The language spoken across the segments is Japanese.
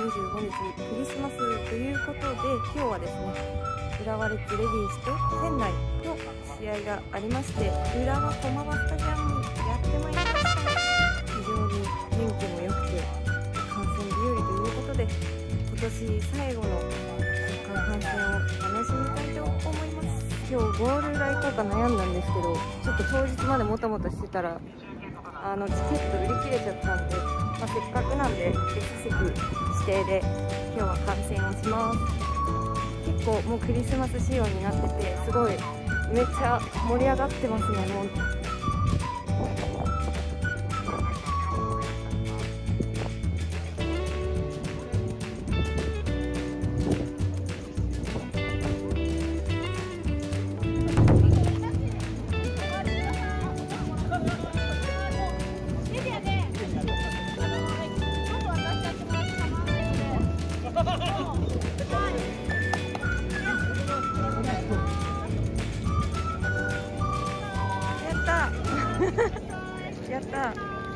25日クリスマスということで、今日はですね、浦和レッズレディースと仙台の試合がありまして、浦和駒場スタジアムにやってまいりました。非常に天気も良くて観戦日和ということで、今年最後のサッカー観戦を楽しみたいと思います。今日ゴール裏行こうか悩んだんですけど、ちょっと当日までもたもたしてたらチケット売り切れちゃったんで、せっかくなんで別席指定で今日は観戦をします。結構もうクリスマス仕様になってて、すごいめっちゃ盛り上がってますね。もうやった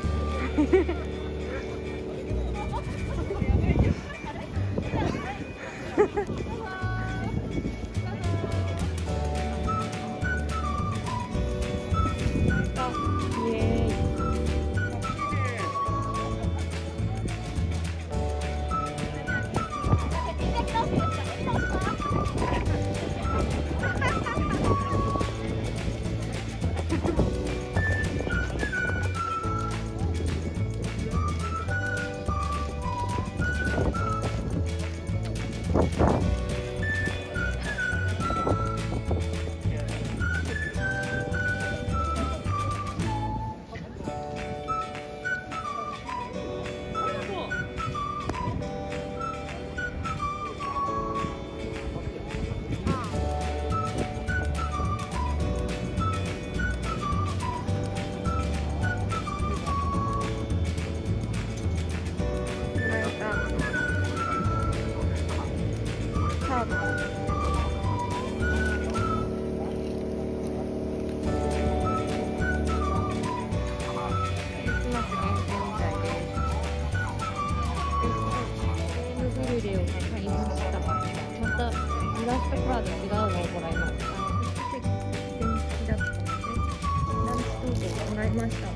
イラストカード違うのをもらいます。席好きだったのでランチトークをもらいました。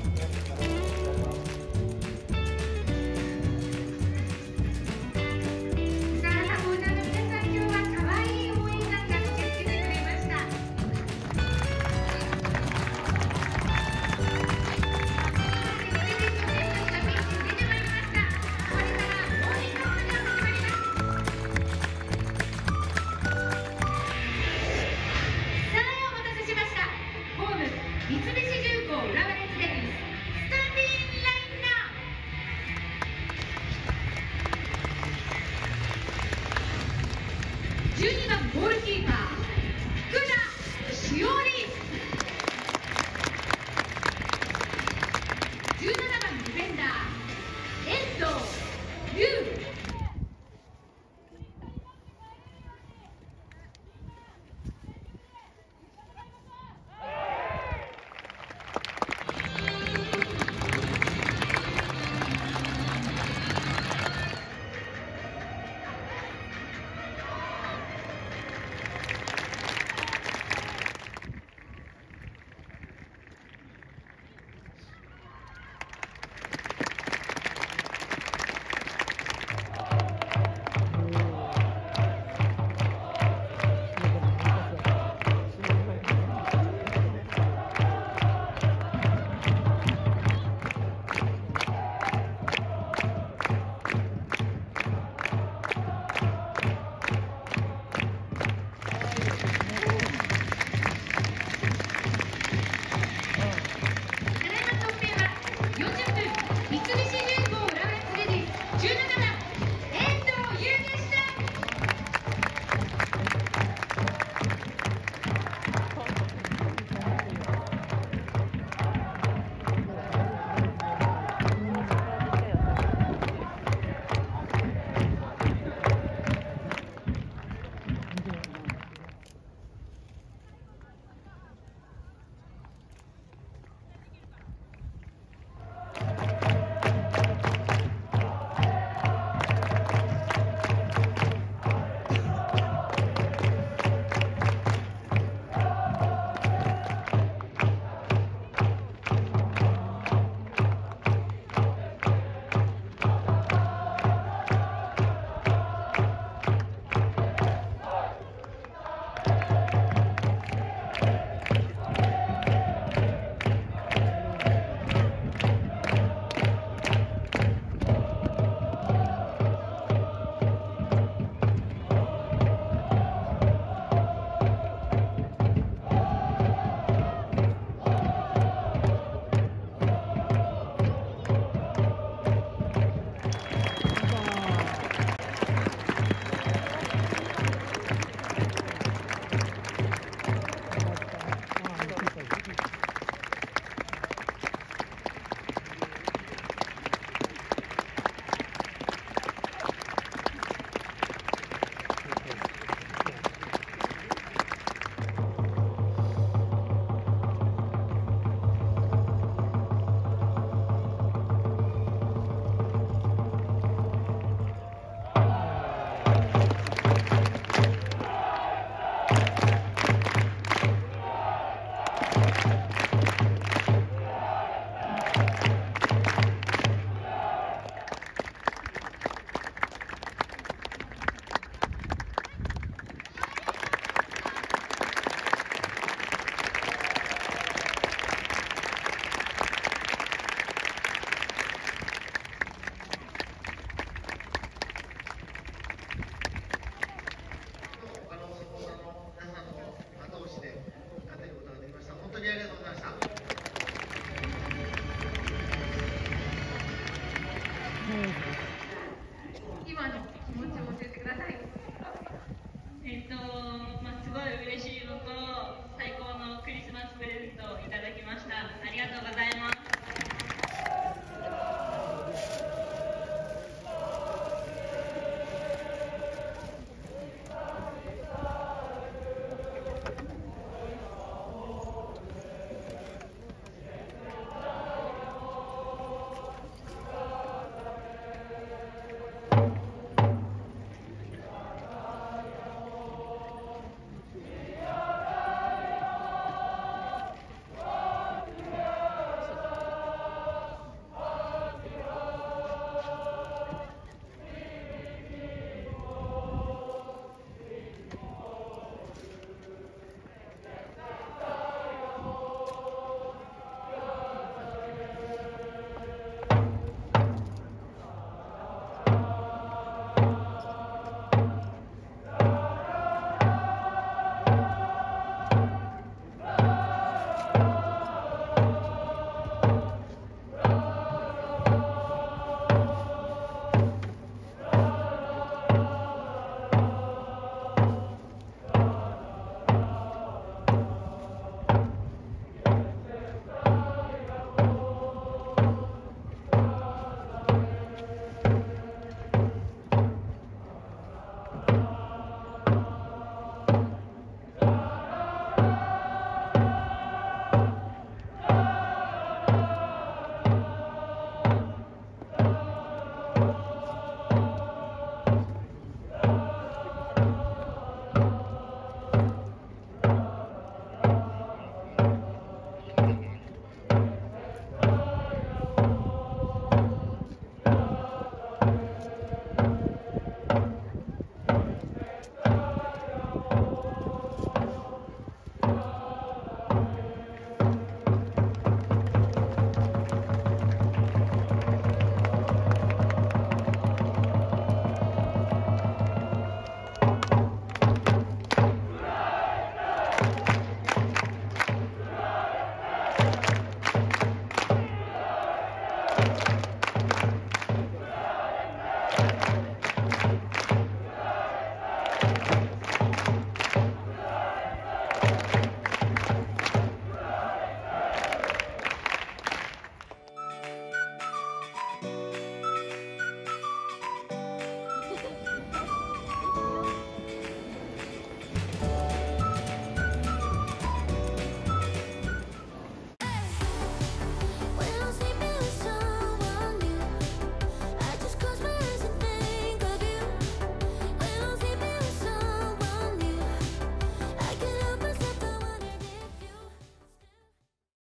三菱重工浦和レッズレディーススターティングラインナー12番ゴールキーパー